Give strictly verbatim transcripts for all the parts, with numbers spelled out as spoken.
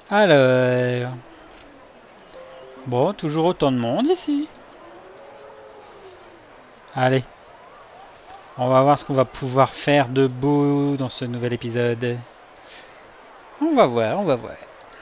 Alors... Bon, toujours autant de monde ici. Allez. On va voir ce qu'on va pouvoir faire de beau dans ce nouvel épisode. On va voir, on va voir.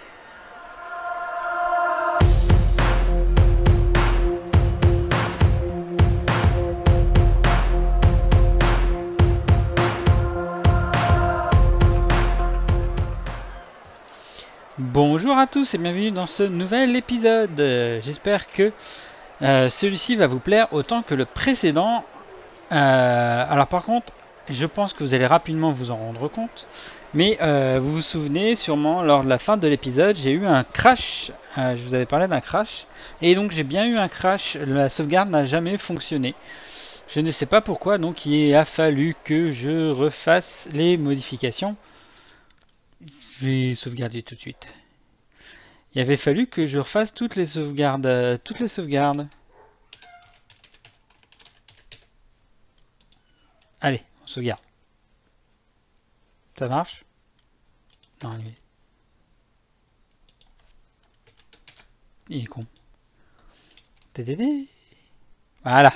Bonjour à tous et bienvenue dans ce nouvel épisode. Euh, J'espère que euh, celui-ci va vous plaire autant que le précédent. Euh, alors par contre, je pense que vous allez rapidement vous en rendre compte. Mais euh, vous vous souvenez sûrement, lors de la fin de l'épisode, j'ai eu un crash. Euh, je vous avais parlé d'un crash. Et donc j'ai bien eu un crash. La sauvegarde n'a jamais fonctionné. Je ne sais pas pourquoi, donc il a fallu que je refasse les modifications. Je vais sauvegarder tout de suite. Il avait fallu que je refasse toutes les sauvegardes. Euh, toutes les sauvegardes. Allez, on sauvegarde. Ça marche? Non, il est... il est con. Tétété. Voilà.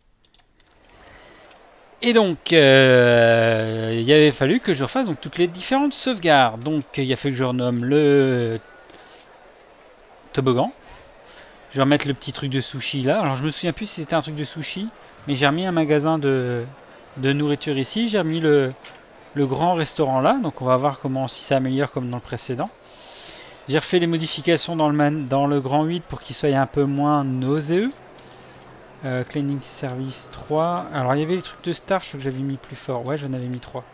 Et donc, euh, il avait fallu que je refasse donc, toutes les différentes sauvegardes. Donc, il a fallu que je renomme le toboggan. Je vais remettre le petit truc de sushi là. Alors, je me souviens plus si c'était un truc de sushi, mais j'ai remis un magasin de, de nourriture ici. J'ai remis le, le grand restaurant là. Donc, on va voir comment si ça améliore comme dans le précédent. J'ai refait les modifications dans le, man, dans le grand huit pour qu'il soit un peu moins nauséeux. Euh, cleaning service trois. Alors il y avait les trucs de star, je crois que j'avais mis plus fort. Ouais, j'en avais mis trois.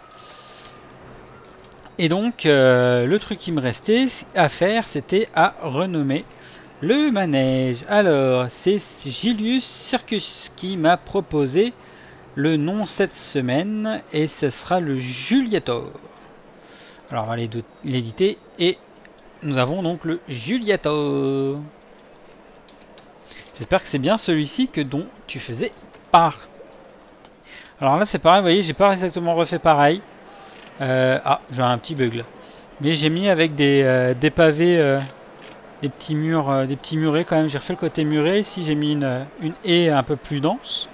Et donc, euh, le truc qui me restait à faire, c'était à renommer le manège. Alors, c'est Julius Circus qui m'a proposé le nom cette semaine. Et ce sera le Juliator. Alors, on va l'éditer. Et nous avons donc le Juliator. J'espère que c'est bien celui-ci que dont tu faisais partie. Alors là c'est pareil, vous voyez, j'ai pas exactement refait pareil. Euh, ah, j'ai un petit bug là. Mais j'ai mis avec des, euh, des pavés, euh, des petits murs, euh, des petits murets quand même. J'ai refait le côté muré. Ici j'ai mis une, une haie un peu plus dense.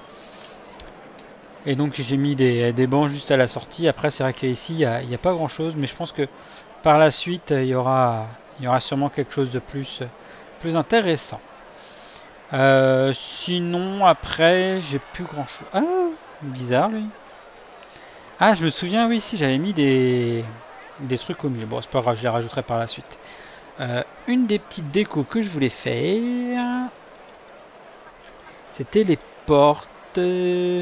Et donc j'ai mis des, des bancs juste à la sortie. Après c'est vrai qu'ici il n'y a, a pas grand chose. Mais je pense que par la suite il y aura, il y aura sûrement quelque chose de plus, plus intéressant. Euh, sinon après j'ai plus grand chose. Ah, bizarre lui. Ah, je me souviens, oui, si j'avais mis des des trucs au milieu. Bon, c'est pas grave, je les rajouterai par la suite. Euh, une des petites décos que je voulais faire, c'était les portes, euh,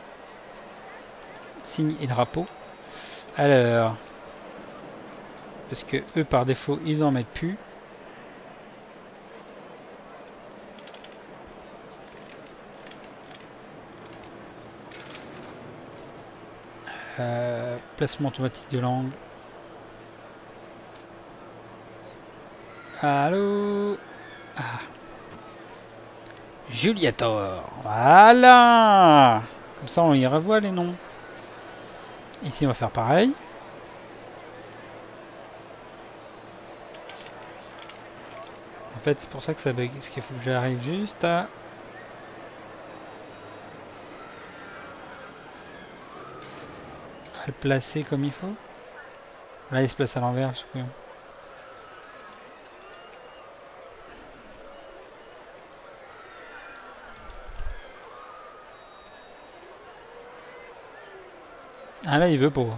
signes et drapeaux. Alors, parce que eux par défaut ils en mettent plus. Euh, placement automatique de langue. Allô. Ah. Juliator. Voilà. Comme ça on y revoit les noms. Ici on va faire pareil. En fait c'est pour ça que ça bug. Parce qu'il faut que j'arrive juste à... à le placer comme il faut. Là il se place à l'envers, je sais. Ah là il veut pas.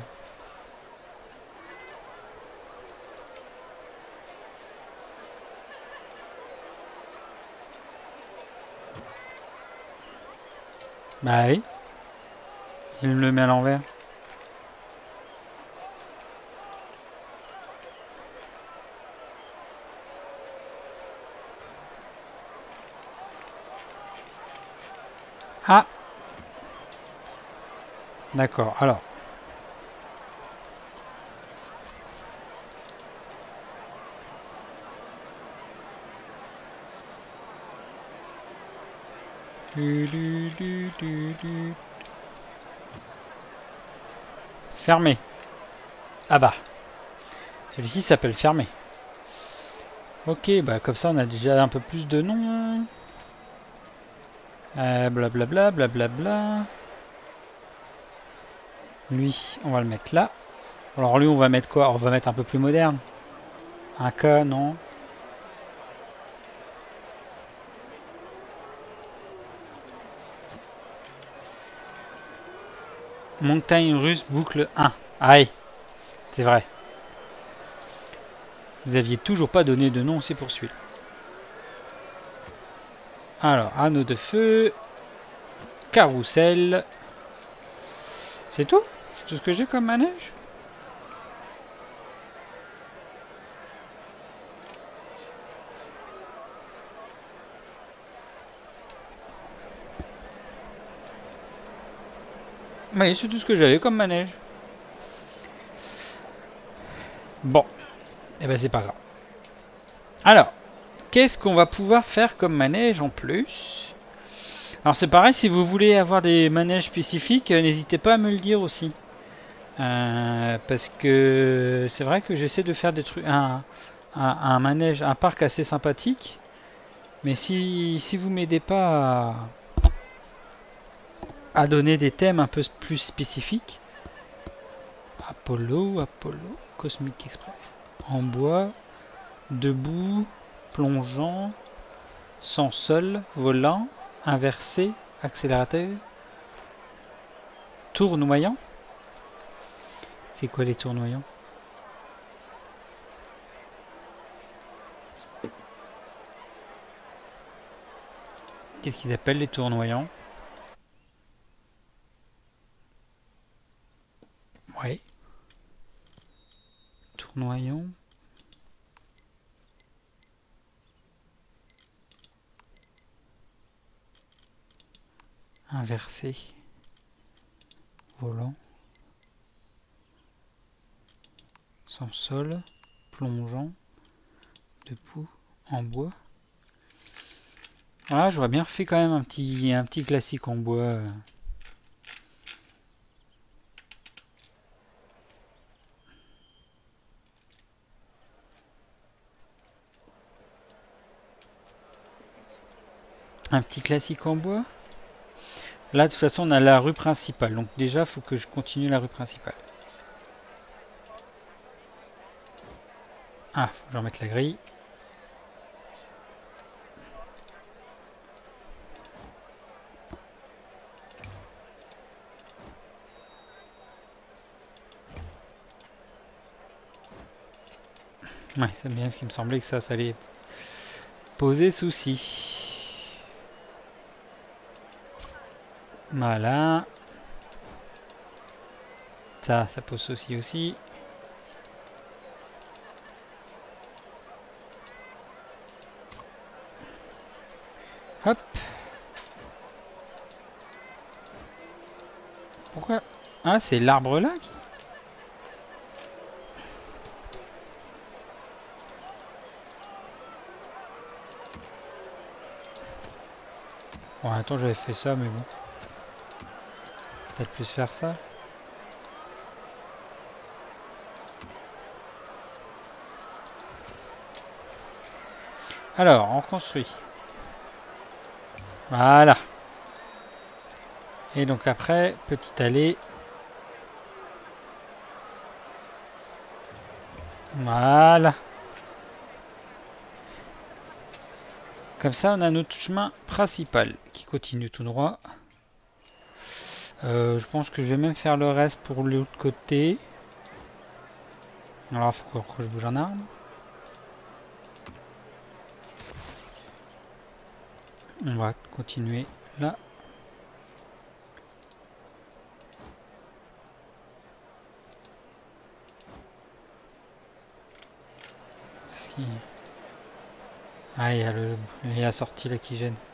Bah oui. Il le met à l'envers. Ah. D'accord, alors. Du, du, du, du, du. Fermé. Ah bah. Celui-ci s'appelle fermé. Ok, bah comme ça on a déjà un peu plus de noms. Euh, blablabla, blablabla. Lui, on va le mettre là. Alors lui, on va mettre quoi? On va mettre un peu plus moderne. Un K, non? Montagne russe boucle un. Aïe, c'est vrai. Vous aviez toujours pas donné de nom aussi pour celui-là. Alors, anneau de feu. Carrousel. C'est tout? C'est tout ce que j'ai comme manège? Oui, c'est tout ce que j'avais comme manège. Bon, et eh ben c'est pas grave. Alors, qu'est-ce qu'on va pouvoir faire comme manège en plus? Alors c'est pareil, si vous voulez avoir des manèges spécifiques, euh, n'hésitez pas à me le dire aussi. Euh, parce que c'est vrai que j'essaie de faire des trucs, un, un, un manège, un parc assez sympathique. Mais si, si vous m'aidez pas à, à donner des thèmes un peu plus spécifiques. Apollo, Apollo, Cosmic Express. En bois, debout, plongeant, sans sol, volant, inversé, accélérateur, tournoyant. C'est quoi les tournoyants? Qu'est-ce qu'ils appellent les tournoyants? Oui. Tournoyant. Inversé. Volant. Sans sol. Plongeant. Debout. En bois. Ah, j'aurais bien fait quand même un petit, un petit classique en bois. Un petit classique en bois. Là, de toute façon, on a la rue principale. Donc déjà, il faut que je continue la rue principale. Ah, faut que je remette la grille. Ouais, c'est bien ce qui me semblait que ça, ça allait poser souci. Voilà. Ça, ça pose souci aussi. Hop. Pourquoi? Ah, c'est l'arbre là qui... Bon, attends, j'avais fait ça, mais bon. Peut-être plus faire ça. Alors, on construit. Voilà. Et donc après, petite allée. Voilà. Comme ça, on a notre chemin principal qui continue tout droit. Euh, je pense que je vais même faire le reste pour l'autre côté. Alors, il faut encore que je bouge un arbre. On va continuer là. Qui... Ah, il y a le, il y a la sortie là qui gêne.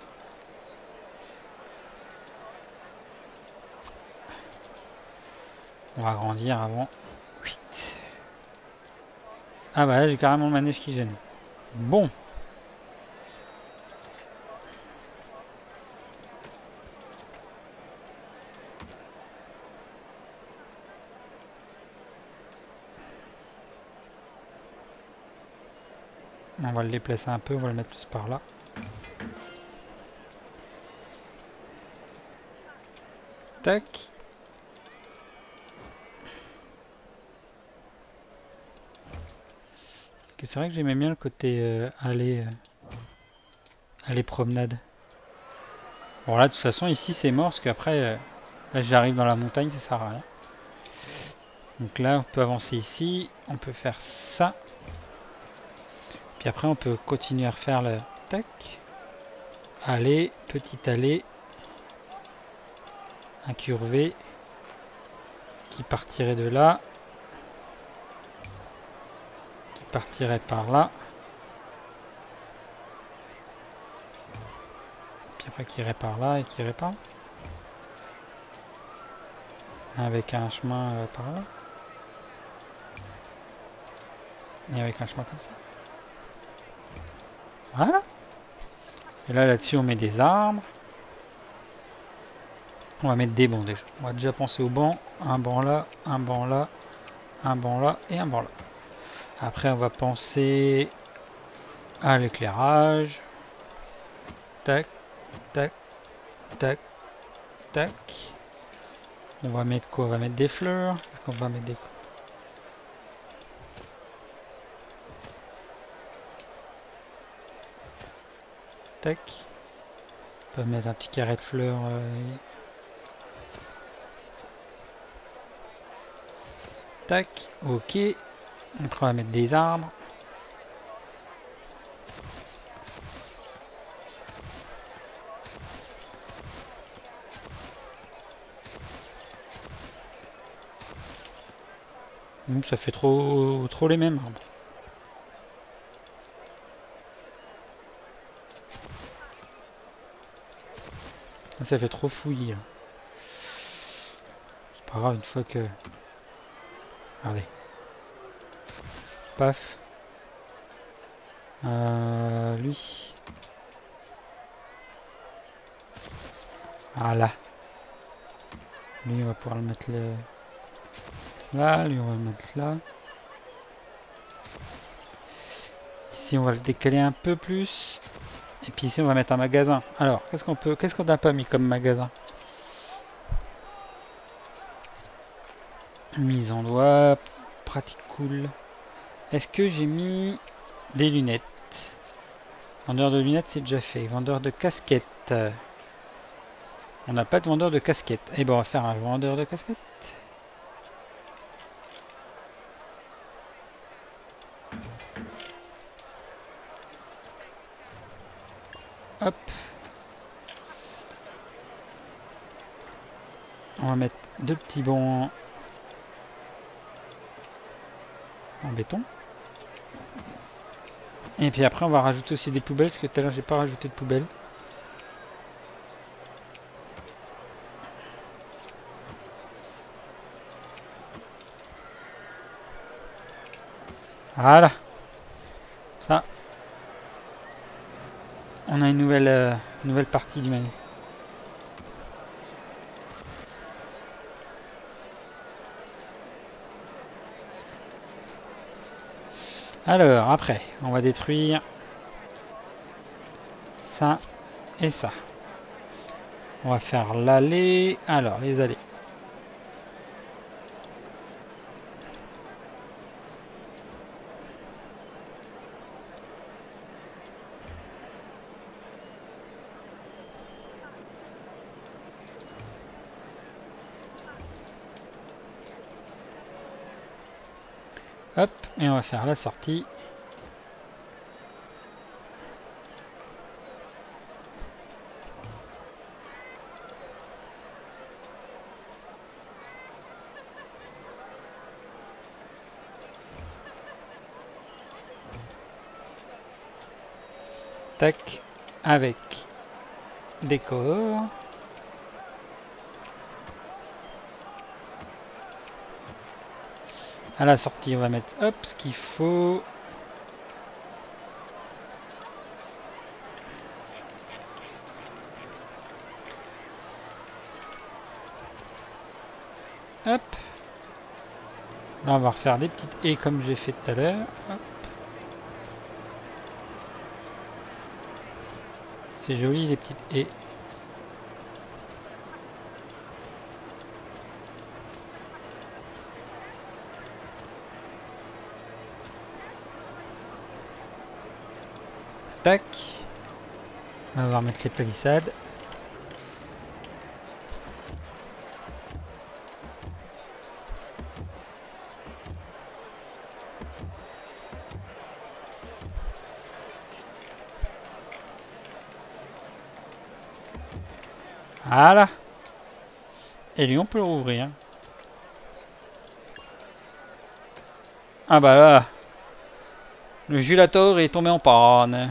On va agrandir avant. huit. Ah bah là j'ai carrément le manège qui gêne. Bon. On va le déplacer un peu, on va le mettre plus par là. Tac. C'est vrai que j'aimais bien le côté euh, aller, euh, aller promenade. Bon là de toute façon ici c'est mort parce qu'après euh, là j'arrive dans la montagne, ça sert à rien. Donc là on peut avancer ici, on peut faire ça. Puis après on peut continuer à refaire le tac. Aller, petit aller. Incurvé. Qui partirait de là. Qui partirait par là. Puis après qui irait par là et qui irait par là. Avec un chemin euh, par là. Et avec un chemin comme ça. Voilà. Et là, là-dessus, on met des arbres. On va mettre des bancs déjà. On va déjà penser aux bancs. Un banc là, un banc là, un banc là et un banc là. Après, on va penser à l'éclairage. Tac, tac, tac, tac. On va mettre quoi? On va mettre des fleurs. Est-ce qu'on va mettre des... Tac. On peut mettre un petit carré de fleurs. Euh... Tac. Ok. Après, on va mettre des arbres. Donc, ça fait trop, trop les mêmes arbres. Ça fait trop fouillis. Hein. C'est pas grave une fois que... Regardez. Paf. Euh, lui. Voilà. Lui, on va pouvoir le mettre le... là. Lui, on va le mettre là. Ici, on va le décaler un peu plus. Et puis ici, on va mettre un magasin. Alors, qu'est-ce qu'on peut... Qu'est-ce qu'on n'a pas mis comme magasin? Mise en doigt. Pratique cool. Est-ce que j'ai mis des lunettes? Vendeur de lunettes, c'est déjà fait. Vendeur de casquettes. On n'a pas de vendeur de casquettes. Eh ben, on va faire un vendeur de casquettes. Hop. On va mettre deux petits bancs en béton. Et puis après, on va rajouter aussi des poubelles, parce que tout à l'heure, j'ai pas rajouté de poubelles. Voilà. Ça. On a une nouvelle, euh, nouvelle partie du menu. Alors, après, on va détruire ça et ça. On va faire l'allée. Alors, les allées. Hop, et on va faire la sortie. Tac, avec décor. À la sortie, on va mettre hop ce qu'il faut. Hop. Là, on va refaire des petites haies comme j'ai fait tout à l'heure. C'est joli les petites haies. Tac. On va voir mettre les palissades. Voilà. Et lui on peut le rouvrir. Ah bah là. Le Julator est tombé en panne.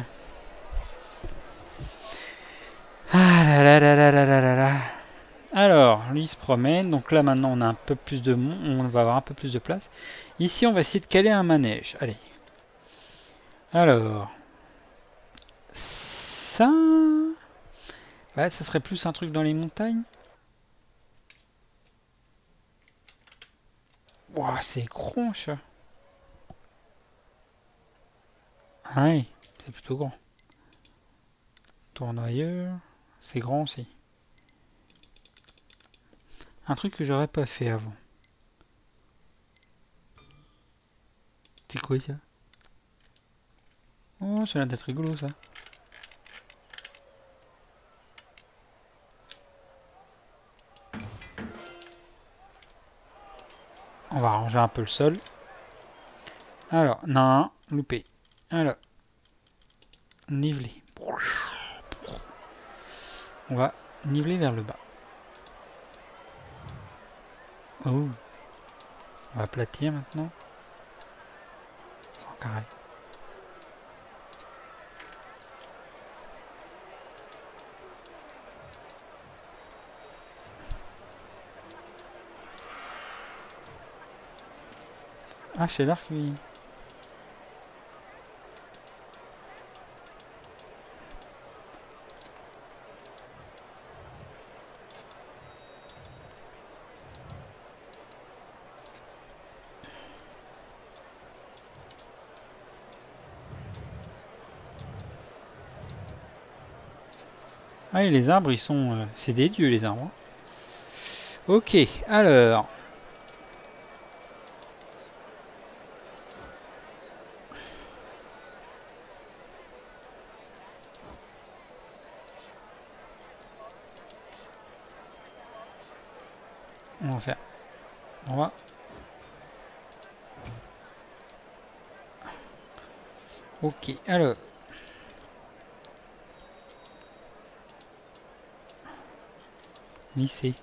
Ah là là là là là là là là. Alors, lui il se promène. Donc là maintenant on a un peu plus de monde. On va avoir un peu plus de place. Ici on va essayer de caler un manège. Allez. Alors. Ça. Ouais, ça serait plus un truc dans les montagnes. Ouah, c'est grand ça. Ah oui, c'est plutôt grand. Tournoyeur. C'est grand aussi. Un truc que j'aurais pas fait avant. C'est quoi ça? Oh, ça a l'air d'être rigolo ça. On va arranger un peu le sol. Alors, non, loupé. Alors, niveler. On va niveler vers le bas. Oh. On va aplatir maintenant. En carré. Ah, c'est l'arc lui. Ah, et les arbres, ils sont... Euh, c'est des dieux, les arbres. Ok, alors... On va faire... On va... Ok, alors... Lycée.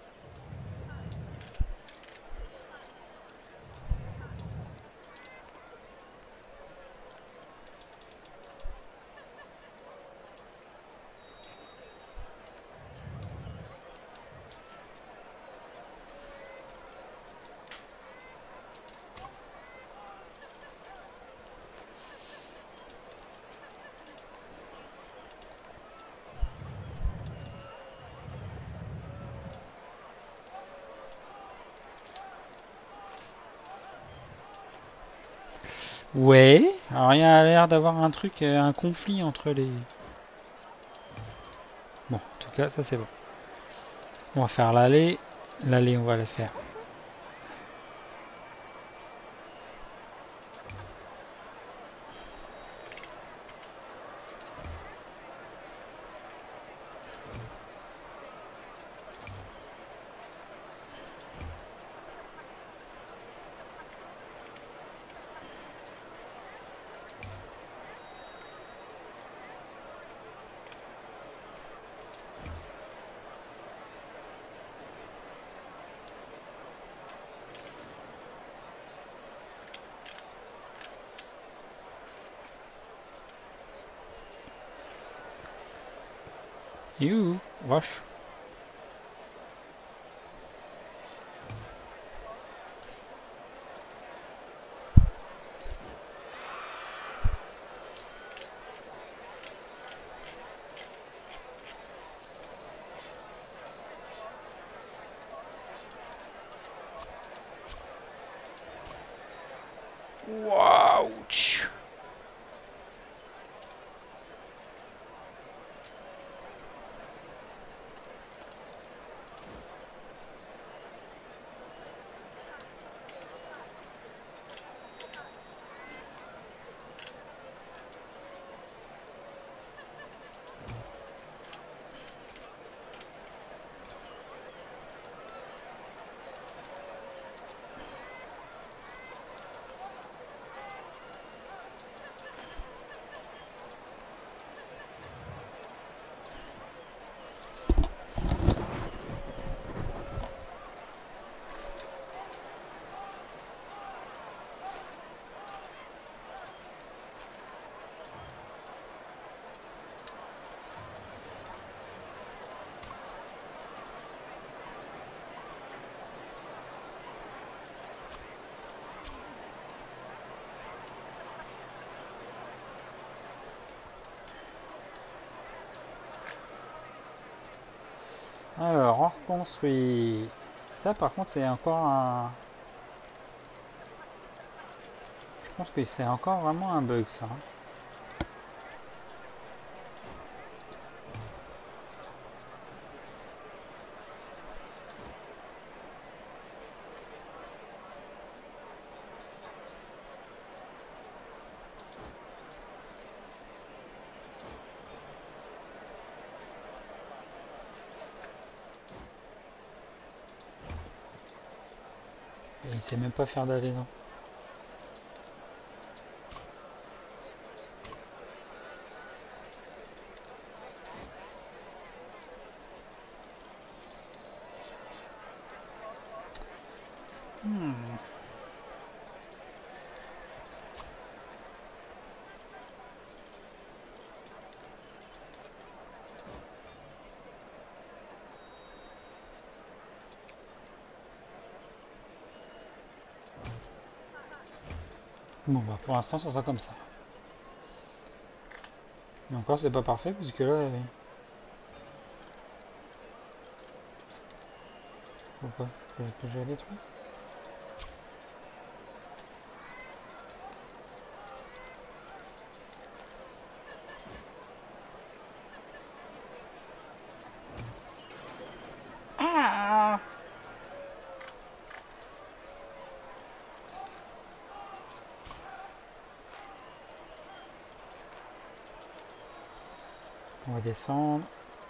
Ouais, alors il y a l'air d'avoir un truc, euh, un conflit entre les... Bon, en tout cas, ça c'est bon. On va faire l'allée. L'allée, on va la faire. You, vache. Waouh. Alors, on reconstruit. Ça, par contre, c'est encore un... Je pense que c'est encore vraiment un bug, ça. Et il sait même pas faire d'aller, non. Hmm. Bon, bah pour l'instant, ça sera comme ça. Mais encore, c'est pas parfait, puisque là... euh, Faut quoi que, que je la détruise? Ah! On va descendre.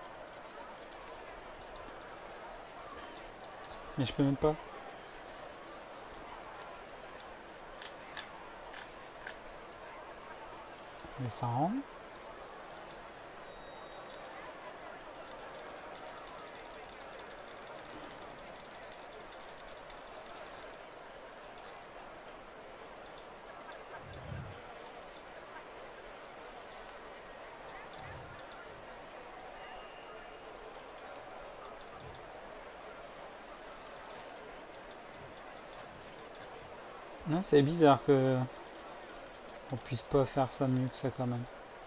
Mais je peux même pas. Descendre. Non, c'est bizarre que on puisse pas faire ça mieux que ça quand même.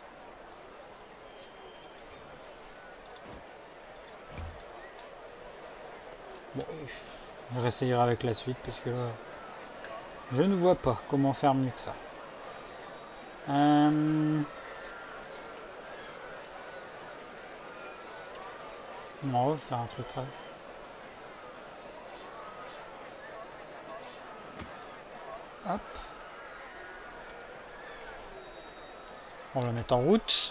Bon, je réessayerai avec la suite parce que là, je ne vois pas comment faire mieux que ça. Euh... On va faire un truc là. Hop. On va le mettre en route.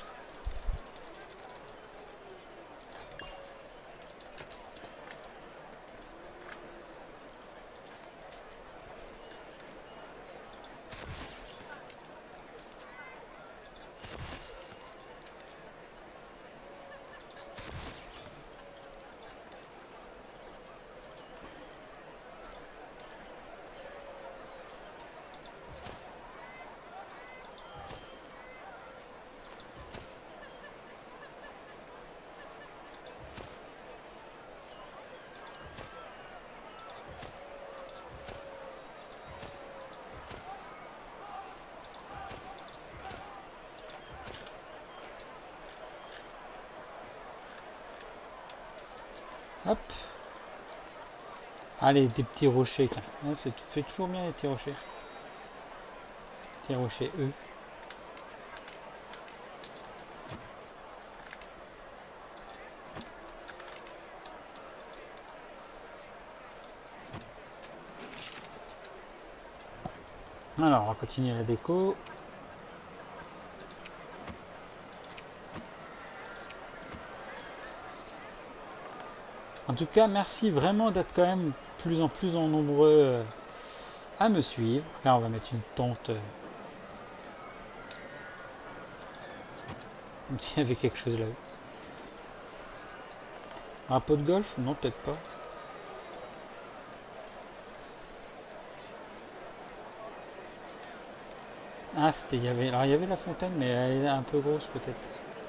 Hop. Allez, des petits rochers. Ça fait toujours bien les petits rochers. Petits rochers E. Alors, on va continuer la déco. En tout cas, merci vraiment d'être quand même plus en plus en nombreux à me suivre. Là, on va mettre une tente. Euh, comme s'il y avait quelque chose là. Un pot de golf? Non, peut-être pas. Ah, c'était, il y avait, alors il y avait la fontaine, mais elle est un peu grosse peut-être.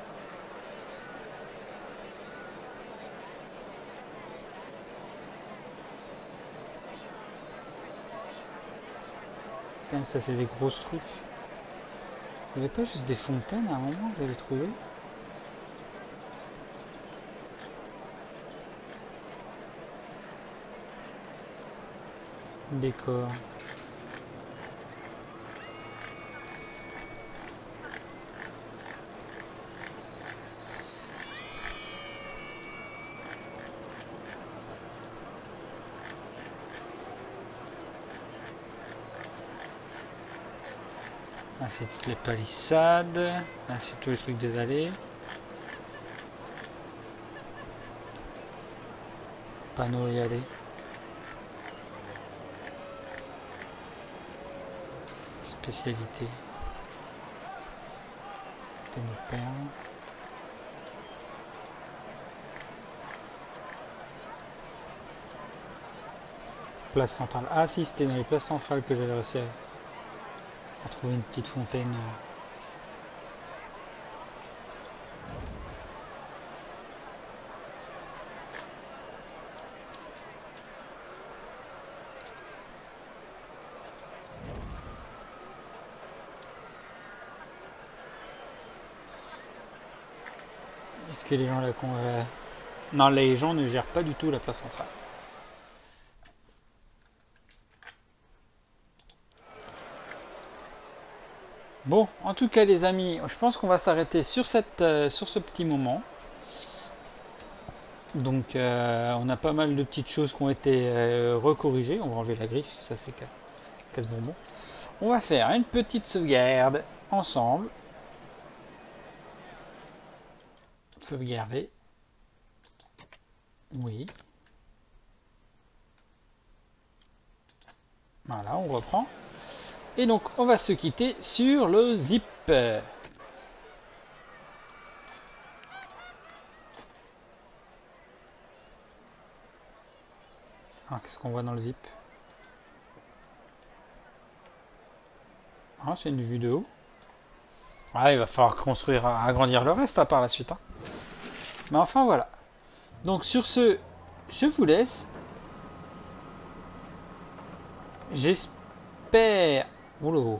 Putain, ça c'est des grosses trucs. Il n'y avait pas juste des fontaines à un moment, j'avais trouvé. décor. Là c'est toutes les palissades, là c'est tous les trucs des allées. Panneaux et allées. Spécialité. De nos pères. Place centrale. Ah si, c'était dans les places centrales que j'avais réussi à trouver une petite fontaine. Est-ce que les gens la con... euh... Non, les gens ne gèrent pas du tout la place centrale. Bon, en tout cas les amis, je pense qu'on va s'arrêter sur cette, euh, sur ce petit moment. Donc euh, on a pas mal de petites choses qui ont été euh, recorrigées. On va enlever la griffe, ça c'est casse-bonbon. On va faire une petite sauvegarde ensemble. Sauvegarder. Oui. Voilà, on reprend. Et donc, on va se quitter sur le zip. Alors, qu'est-ce qu'on voit dans le zip? Ah, c'est une vue de haut. Ah, il va falloir construire, agrandir le reste à par la suite. Hein. Mais enfin, voilà. Donc, sur ce, je vous laisse. J'espère... Oula.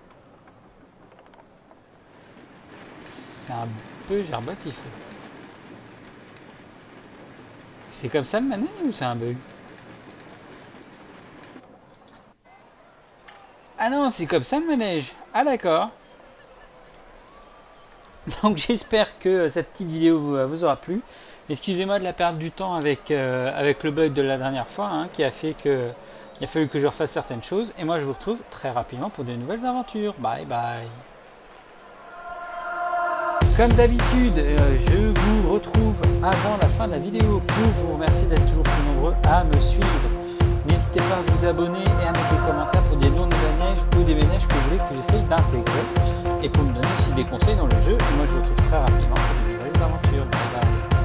C'est un peu gerbatif. C'est comme ça le manège ou c'est un bug? Ah non, c'est comme ça le manège. Ah d'accord. Donc j'espère que cette petite vidéo vous, vous aura plu. Excusez-moi de la perte du temps avec, euh, avec le bug de la dernière fois hein, qui a fait que il a fallu que je refasse certaines choses. Et moi je vous retrouve très rapidement pour de nouvelles aventures. Bye bye. Comme d'habitude, euh, je vous retrouve avant la fin de la vidéo pour vous remercier d'être toujours plus nombreux à me suivre. N'hésitez pas à vous abonner et à mettre des commentaires pour des noms de manèges ou des manèges que vous voulez que j'essaye d'intégrer. Et pour me donner aussi des conseils dans le jeu. Et moi je vous retrouve très rapidement pour de nouvelles aventures. Bye bye.